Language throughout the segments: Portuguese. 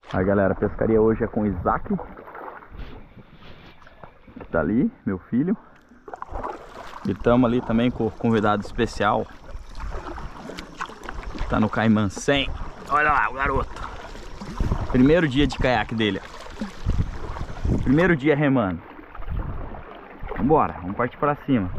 Aí galera, a pescaria hoje é com o Isaac, que tá ali, meu filho. E estamos ali também com o convidado especial, que tá no Caiman 100. Olha lá o garoto. Primeiro dia de caiaque dele. Primeiro dia remando. Vambora, vamos partir pra cima.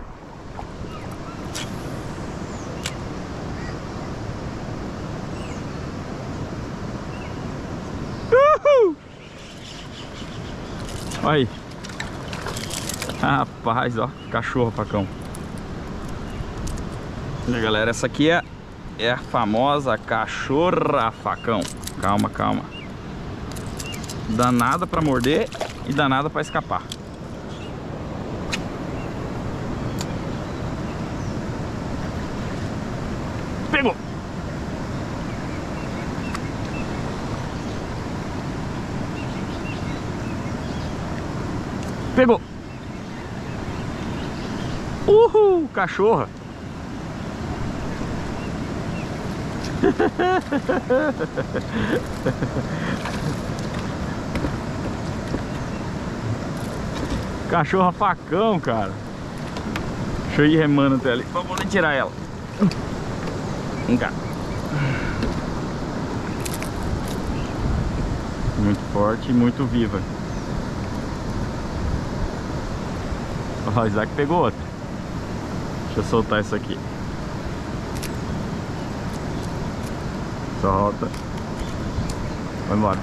Uhul! Olha aí. Rapaz, ó, cachorro facão. E galera, essa aqui é a famosa cachorra facão. Calma, calma. Danada pra morder e danada pra escapar. Pegou! Pegou! Uhul! Cachorra! Cachorra facão, cara. Deixa eu ir remando até ali. Vamos tirar ela. Vem cá. Muito forte e muito viva. Ó, o Isaac pegou outro. Deixa eu soltar isso aqui. Solta. Vai embora.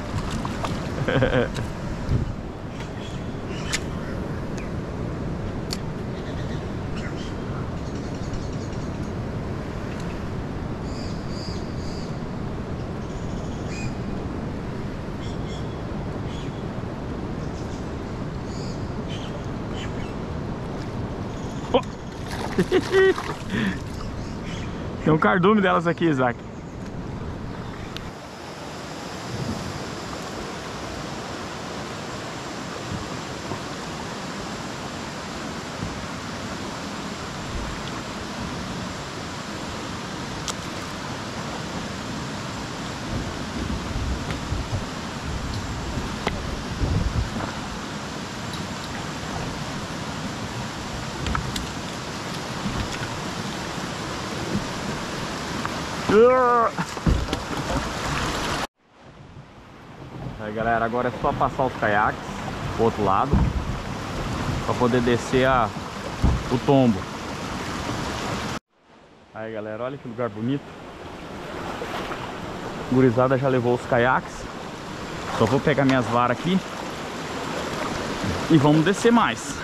Tem um cardume delas aqui, Isaac. Aí galera, agora é só passar os caiaques pro outro lado para poder descer o tombo. Aí galera, olha que lugar bonito. A gurizada já levou os caiaques. Só vou pegar minhas varas aqui e vamos descer mais.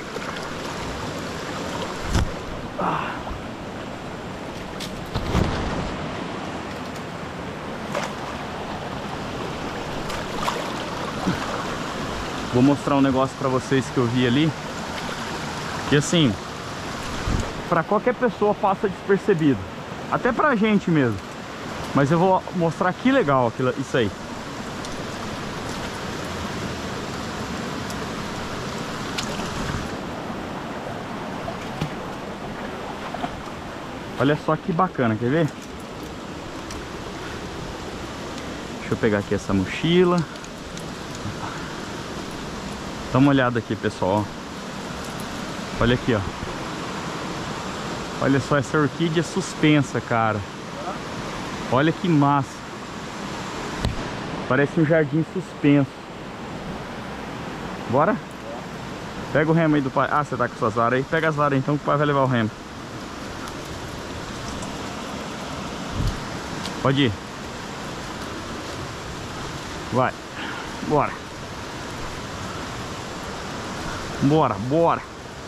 Vou mostrar um negócio pra vocês que eu vi ali. Que assim, pra qualquer pessoa passa despercebido. Até pra gente mesmo. Mas eu vou mostrar que legal isso aí. Olha só que bacana, quer ver? Deixa eu pegar aqui essa mochila. Dá uma olhada aqui, pessoal. Olha aqui, ó. Olha só essa orquídea suspensa, cara. Olha que massa. Parece um jardim suspenso. Bora? Pega o remo aí do pai. Ah, você tá com suas varas aí? Pega as varas aí, então que o pai vai levar o remo. Pode ir. Vai. Bora. Bora, bora.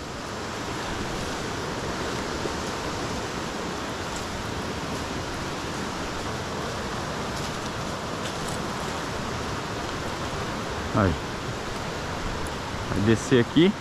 Aí. Vai descer aqui.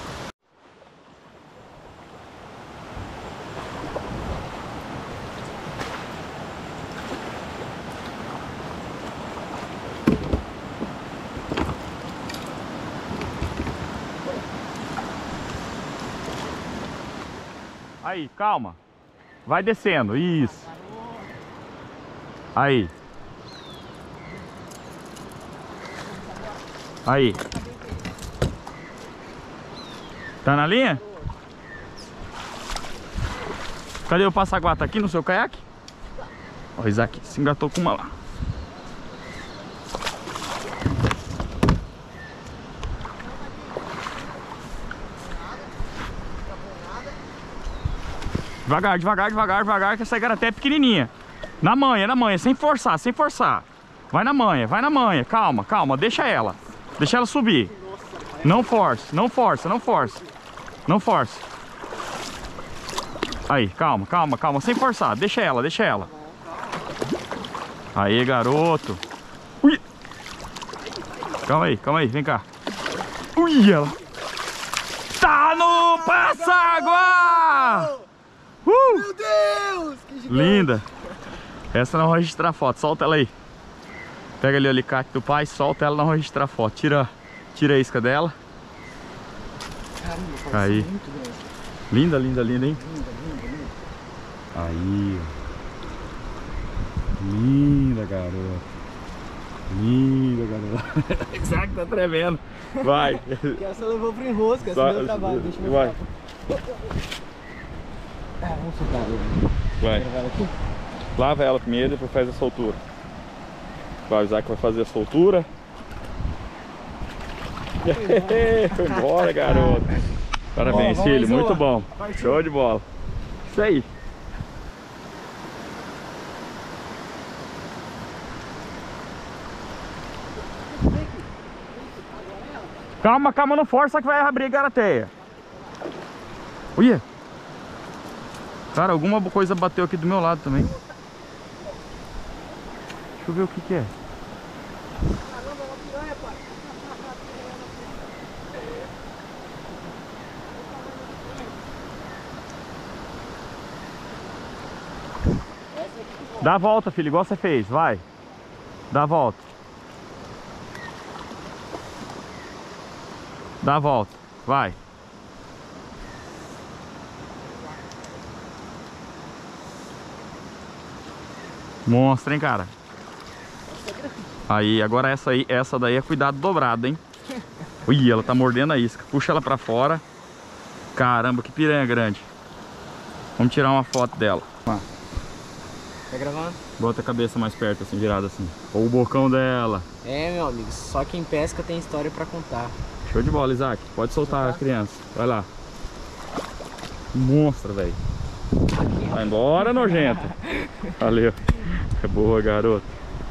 Aí, calma. Vai descendo, isso. Aí. Aí. Tá na linha? Cadê o passaguá? Tá aqui no seu caiaque? Ó, o Isaac se engatou com uma lá. Devagar, devagar, devagar, devagar, que essa igarapé é pequenininha. Na manha, sem forçar, sem forçar. Vai na manha, calma, calma, deixa ela subir. Não force, não força, não força. Não force. Aí, calma, calma, calma, sem forçar, deixa ela, deixa ela. Aí, garoto. Ui. Calma aí, vem cá. Ui, ela. Tá no passaguá! Meu Deus! Que gigante. Linda! Essa não vai registrar foto, solta ela aí. Pega ali o alicate do pai, solta ela, não vai registrar foto. Tira a isca dela. Caramba, aí. Muito grande. Linda, linda, linda, hein? Linda, linda, linda. Aí, ó. Linda, garota. Linda, garota. Isaac tá tremendo. Vai. Essa levou pro enrosco, essa deu trabalho. Deixa eu vai. Vamos soltar ela. Vai. Levar ela aqui? Lava ela primeiro e depois faz a soltura. Vai, o Isaac vai fazer a soltura. Foi embora, garoto. Parabéns, bom, filho. vamos Muito lá. bom. Partiu. Show de bola. Isso aí. Calma, calma, não força que vai abrir a garateia. Olha. Cara, alguma coisa bateu aqui do meu lado também. Deixa eu ver o que é. Caramba, ela piranha, pai. Dá a volta, filho, igual você fez, vai. Dá a volta. Dá a volta, vai. Monstro, hein, cara? Aí, agora essa daí é cuidado dobrado, hein? Ui, ela tá mordendo a isca. Puxa ela pra fora. Caramba, que piranha grande. Vamos tirar uma foto dela. Tá gravando? Bota a cabeça mais perto, assim, virada assim. Ou o bocão dela. É, meu amigo, só quem pesca tem história pra contar. Show de bola, Isaac. Pode soltar a criança. Vai lá. Monstro, velho. Vai embora, nojento. Valeu. É boa, garoto.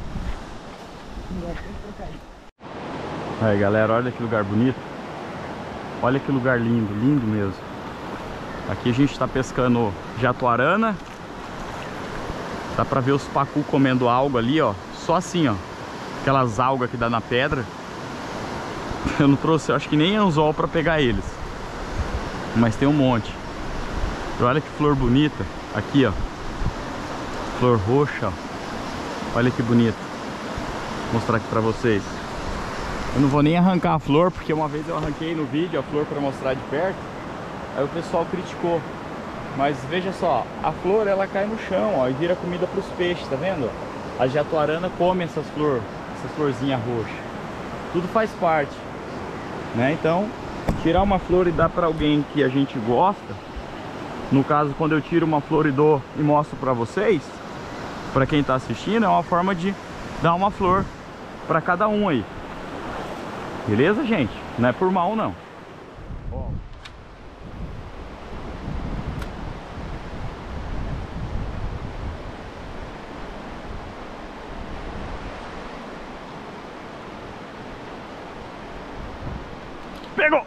Aí, galera, olha que lugar bonito. Olha que lugar lindo, lindo mesmo. Aqui a gente tá pescando jatuarana. Dá pra ver os pacu comendo algo ali, ó. Só assim, ó. Aquelas algas que dá na pedra. Eu não trouxe, eu acho que nem anzol pra pegar eles. Mas tem um monte. E olha que flor bonita. Aqui, ó. Flor roxa, ó. Olha que bonito. Vou mostrar aqui pra vocês. Eu não vou nem arrancar a flor, porque uma vez eu arranquei no vídeo a flor pra mostrar de perto. Aí o pessoal criticou. Mas veja só, a flor ela cai no chão, ó, e vira comida para os peixes, tá vendo? A jatuarana come essas florzinhas roxas. Tudo faz parte, né? Então, tirar uma flor e dar para alguém que a gente gosta. No caso, quando eu tiro uma flor e dou e mostro para vocês, para quem tá assistindo, é uma forma de dar uma flor para cada um aí. Beleza, gente? Não é por mal, não. Ó. Pegou!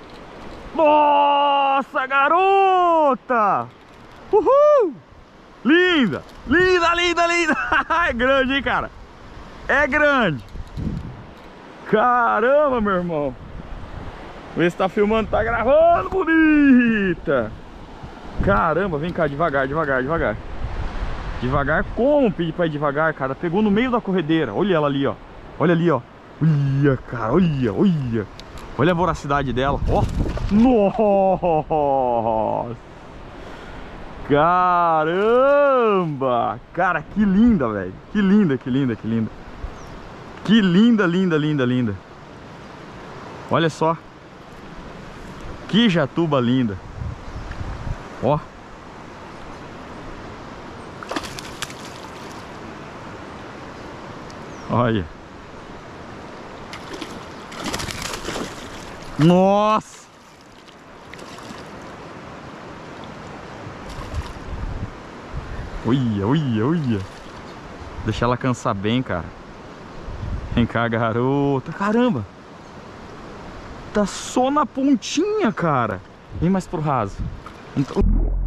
Nossa, garota! Uhul! Linda! Linda, linda, linda! É grande, hein, cara? É grande! Caramba, meu irmão! Vê se tá filmando, tá gravando, bonita! Caramba, vem cá, devagar, devagar, devagar. Devagar, como pedir pra ir devagar, cara? Pegou no meio da corredeira. Olha ela ali, ó. Olha ali, ó. Olha, cara, olha, olha. Olha a voracidade dela, ó. Nossa! Caramba! Cara, que linda, velho. Que linda, que linda, que linda. Que linda, linda, linda, linda. Olha só. Que jatuba linda. Ó. Olha. Nossa. Olha, olha, olha. Deixa ela cansar bem, cara. Vem cá, garota. Caramba. Tá só na pontinha, cara. Vem mais pro raso. Então...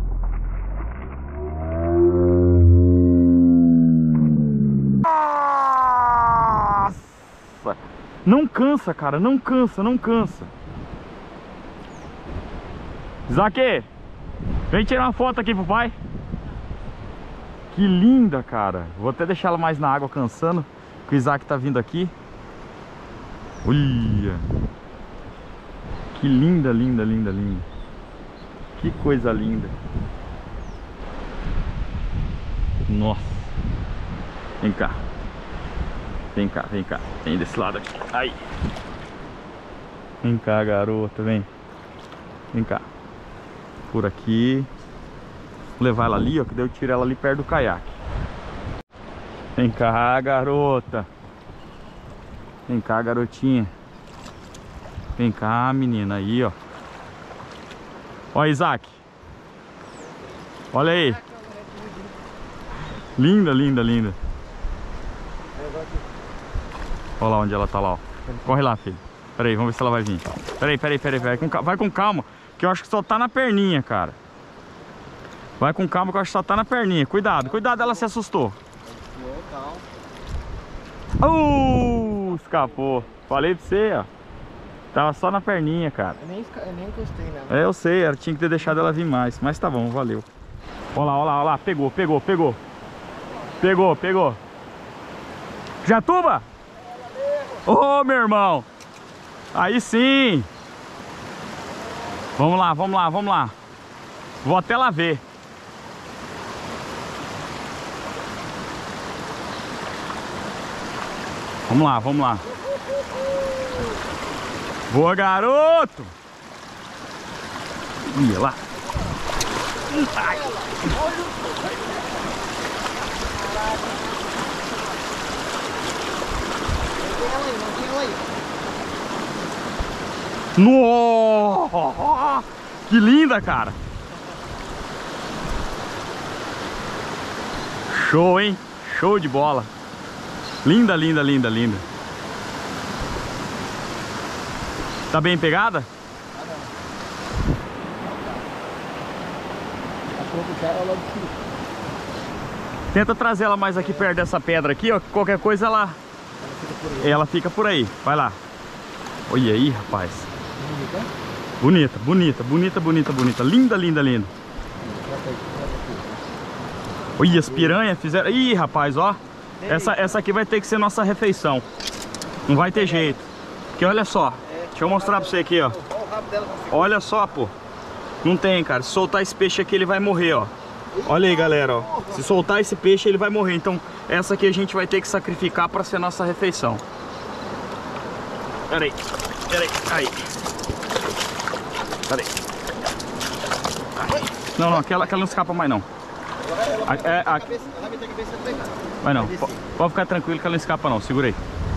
Nossa! Não cansa, cara. Não cansa, não cansa. Isaac, vem tirar uma foto aqui pro pai. Que linda, cara. Vou até deixar ela mais na água cansando, que o Isaac tá vindo aqui. Olha. Que linda, linda, linda, linda. Que coisa linda. Nossa. Vem cá. Vem cá, vem cá. Vem desse lado aqui. Aí. Vem cá, garota, vem. Vem cá. Por aqui. Vou levar ela ali, ó, que daí eu tiro ela ali perto do caiaque. Vem cá, garota. Vem cá, garotinha. Vem cá, menina, aí, ó. Ó, Isaac. Olha aí. Linda, linda, linda. Olha lá onde ela tá lá, ó. Corre lá, filho. Pera aí, vamos ver se ela vai vir. Pera aí, pera aí, pera aí. Vai com calma, que eu acho que só tá na perninha, cara. Vai com calma, que eu acho que só tá na perninha. Cuidado, cuidado, ela se assustou. Escapou. Falei pra você, ó. Tava só na perninha, cara. Eu nem encostei, né? É, eu sei, eu tinha que ter deixado ela vir mais. Mas tá bom, valeu. Olha lá, olha lá, olha lá. Pegou, pegou, pegou. Pegou, pegou. Jatuba? Ô, meu irmão. Aí sim. Vamos lá, vamos lá, vamos lá. Vou até lá ver. Vamos lá, vamos lá. Boa, garoto! Ia lá. Ai. Nossa! Que linda, cara! Show, hein? Show de bola! Linda, linda, linda, linda. Tá bem pegada? Tenta trazer ela mais aqui perto dessa pedra aqui, ó. Qualquer coisa ela fica por aí. Vai lá. Olha aí, rapaz. Bonita, bonita, bonita, bonita, bonita. Linda, linda, linda. Olha, as piranhas fizeram... Ih, rapaz, ó. Essa aqui vai ter que ser nossa refeição. Não vai ter jeito. Porque olha só. Deixa eu mostrar pra você aqui, ó. Olha só, pô. Não tem, cara. Se soltar esse peixe aqui, ele vai morrer, ó. Olha aí, galera, ó. Se soltar esse peixe, ele vai morrer. Então, essa aqui a gente vai ter que sacrificar pra ser nossa refeição. Pera aí. Pera aí. Aí. Pera aí. Não, não. Aquela não escapa mais, não. Vai não. Pode ficar tranquilo que ela não escapa, não. Segura aí.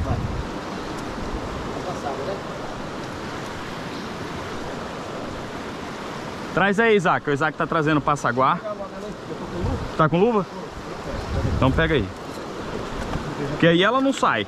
Traz aí, Isaac. O Isaac tá trazendo passaguá. Tá com luva? Então pega aí. Porque aí ela não sai.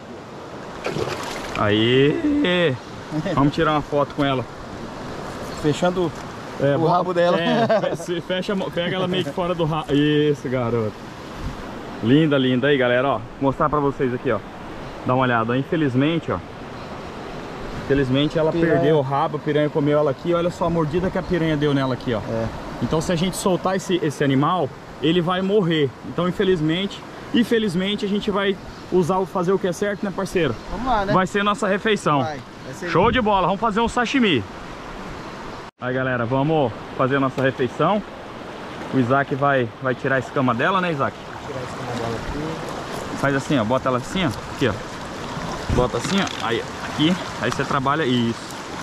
Aí. Vamos tirar uma foto com ela. Fechando o rabo dela. Pega ela meio que fora do rabo. Isso, garoto. Linda, linda. Aí, galera, ó. Vou mostrar pra vocês aqui, ó. Dá uma olhada. Infelizmente, ó. Infelizmente ela perdeu o rabo, a piranha comeu ela aqui. Olha só a mordida que a piranha deu nela aqui, ó. Então se a gente soltar esse animal, ele vai morrer. Então infelizmente a gente vai fazer o que é certo, né, parceiro? Vamos lá, né? Vai ser nossa refeição. Vai ser show de bola, vamos fazer um sashimi. Aí, galera, vamos fazer a nossa refeição. O Isaac vai tirar a escama dela, né, Isaac? Vou tirar a escama dela aqui. Faz assim, ó, bota ela assim, ó. Aqui, ó. Bota assim, ó. Aí, aqui. Aí você trabalha isso.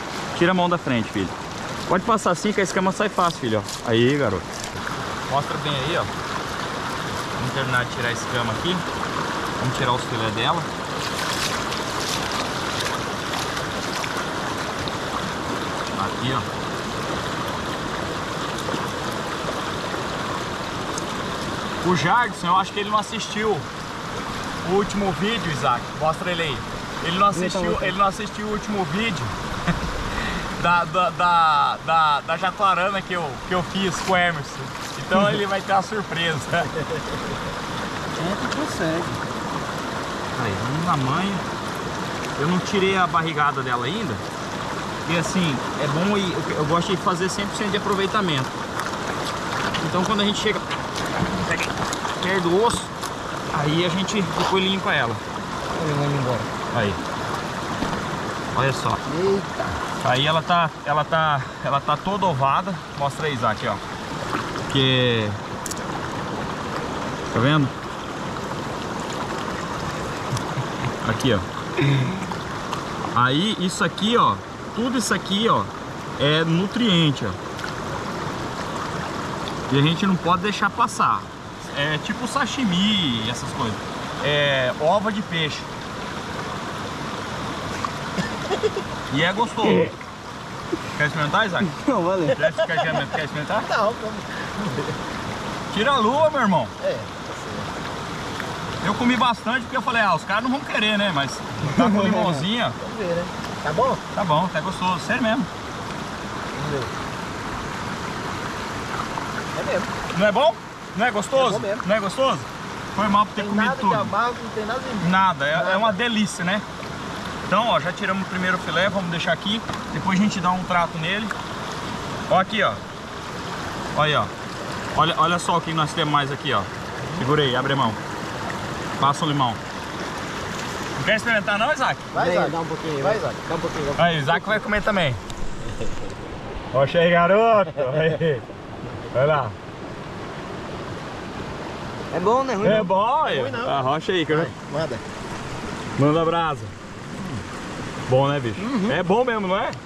Tira a mão da frente, filho. Pode passar assim que a escama sai fácil, filho, ó. Aí, garoto. Mostra bem aí, ó. Vamos terminar de tirar a escama aqui. Vamos tirar os filés dela. Aqui, ó. O Jardson, eu acho que ele não assistiu o último vídeo, Isaac. Mostra ele aí. Ele não assistiu o último vídeo da Jatuarana que eu fiz com o Emerson. Então ele vai ter uma surpresa. Tu consegue. Aí, vamos na manha. Eu não tirei a barrigada dela ainda. E assim, é bom ir, eu gosto de fazer 100% de aproveitamento. Então quando a gente chega perto do osso, aí a gente depois limpa ela. Ele vai embora. Aí. Olha só. Eita. Aí ela tá toda ovada. Mostra aí, Isaac, ó. Porque... Tá vendo? Aqui, ó. Aí isso aqui, ó. Tudo isso aqui, ó, é nutriente, ó. E a gente não pode deixar passar. É tipo sashimi, essas coisas. É ova de peixe. E é gostoso. Quer experimentar, Isaac? Não, valeu. Quer experimentar? Não, Tira a lua, meu irmão. é. Eu comi bastante porque eu falei, os caras não vão querer, né? Mas tá com limãozinha. Vamos ver, né? Tá bom? Tá bom, tá gostoso. Sério mesmo. Vamos ver. É mesmo. Não é bom? Não é gostoso? É bom mesmo. Não é gostoso? Foi mal por ter Tem comido nada tudo. de amargo, não tem nada de... Nada, é uma delícia, né? Então, ó, já tiramos o primeiro filé, vamos deixar aqui. Depois a gente dá um trato nele. Ó aqui, ó. Olha aí, ó. Olha só o que nós temos mais aqui, ó. Segura aí, abre a mão. Passa o limão. Não quer experimentar não, Isaac? Vai, Isaac. Dá um pouquinho. Vai, Isaac. Dá um pouquinho. Aí, Isaac vai comer também. Oxe aí, garoto. Aí. Vai lá. É bom, né? Ruim É não. bom, É aí. ruim não. Arrocha aí, Vai, cara. manda. Manda brasa. Bom, né, bicho? É bom mesmo, não é?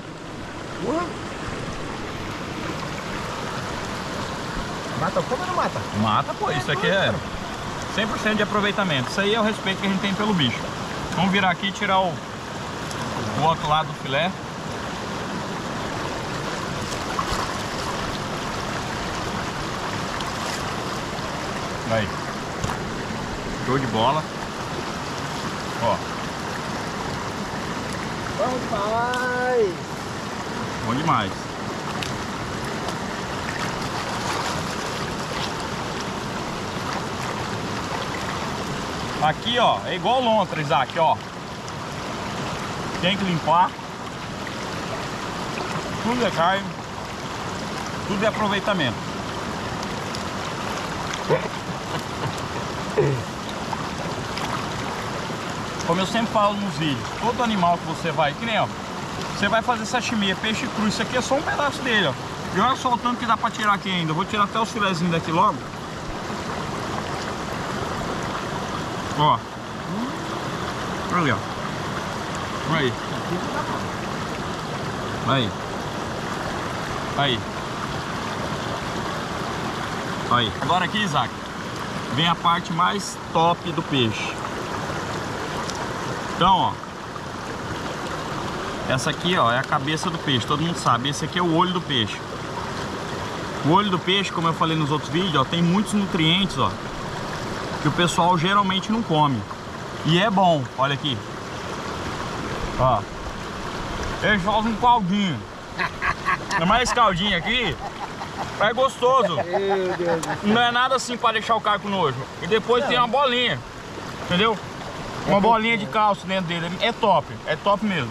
Mata fome ou não mata? Mata, pô. Isso aqui é 100% de aproveitamento. Isso aí é o respeito que a gente tem pelo bicho. Vamos virar aqui e tirar o outro lado do filé. Aí. Show de bola. Ó. Bom demais. Bom demais. Aqui, ó, é igual lontra, Isaac, ó. Tem que limpar. Tudo é carne. Tudo é aproveitamento. Como eu sempre falo nos vídeos, todo animal que você vai, que nem, ó, você vai fazer sashimi, é peixe cru, isso aqui é só um pedaço dele, ó. E olha só o tanto que dá pra tirar aqui ainda. Eu vou tirar até os filezinhos daqui logo. Ó. Olha, ó. Aí. Aí. Aí. Aí. Agora aqui, Isaac, vem a parte mais top do peixe. Então, ó. Essa aqui, ó, é a cabeça do peixe, todo mundo sabe. Esse aqui é o olho do peixe. O olho do peixe, como eu falei nos outros vídeos, ó, tem muitos nutrientes, ó, que o pessoal geralmente não come. E é bom, olha aqui. Ó. Eles fazem um caldinho. Mas esse caldinho aqui é gostoso. Meu Deus. Não é nada assim para deixar o cara com nojo. E depois tem uma bolinha, entendeu? Uma bolinha de cálcio dentro dele. É top mesmo.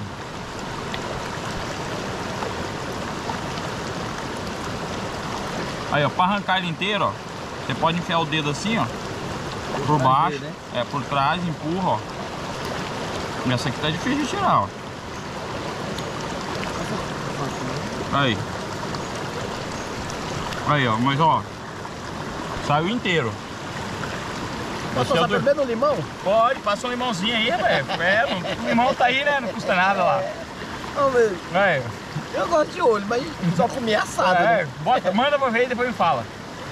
Aí, ó, para arrancar ele inteiro, ó, você pode enfiar o dedo assim, ó, por baixo, né? por trás, empurra, ó. E essa aqui tá difícil de tirar, ó. Aí. Aí, ó, mas ó, saiu inteiro. Posso Esse é passar o do- primeiro no limão? Pode, passa um limãozinho aí, velho. O limão tá aí, né? Não custa nada lá. Vamos ver. Vai. Eu gosto de olho, mas só comer assado. É, Né? manda pra ver e depois me fala.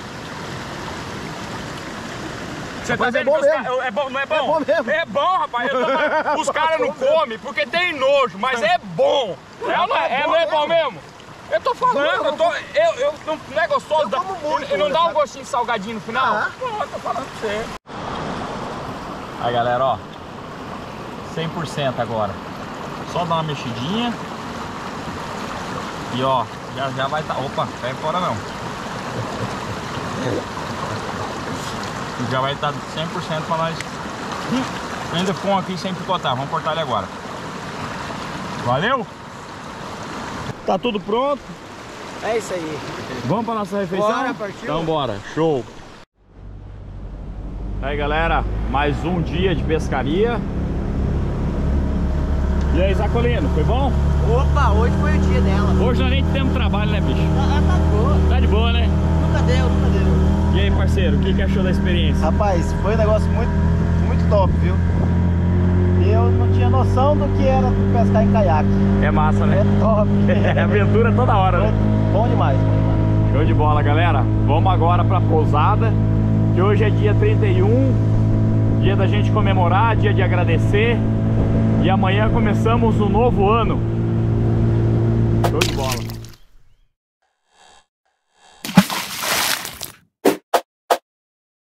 Você Rapaz, tá é vendo bom que os mesmo. é bom, não é bom? É bom mesmo. É bom, rapaz. Os caras não comem porque tem nojo, mas é bom. Não é bom mesmo? Eu tô falando, não é gostoso? como muito, E não né, dá um sabe? gostinho salgadinho no final? Ah. Pô, eu tô falando pra você. Aí, galera, ó. 100% agora. Só dar uma mexidinha. E ó, já vai estar. Opa, sai fora não. Já vai estar 100% para nós. Ainda com aqui sem picotar. Vamos cortar ele agora. Valeu? Tá tudo pronto? É isso aí. Vamos para nossa refeição? Bora, partiu? Então bora, show. Aí, galera, mais um dia de pescaria. E aí, Zacolino, foi bom? Opa, hoje foi o dia dela. Hoje nós nem temos trabalho, né, bicho? Tá boa. Tá de boa, né? Nunca deu. E aí, parceiro, o que achou da experiência? Rapaz, foi um negócio muito top, viu? Eu não tinha noção do que era pescar em caiaque. É massa, né? É top. É aventura toda hora, né? Bom demais. Show de bola, galera. Vamos agora pra pousada, que hoje é dia 31, dia da gente comemorar, dia de agradecer. E amanhã começamos um novo ano. Show de bola.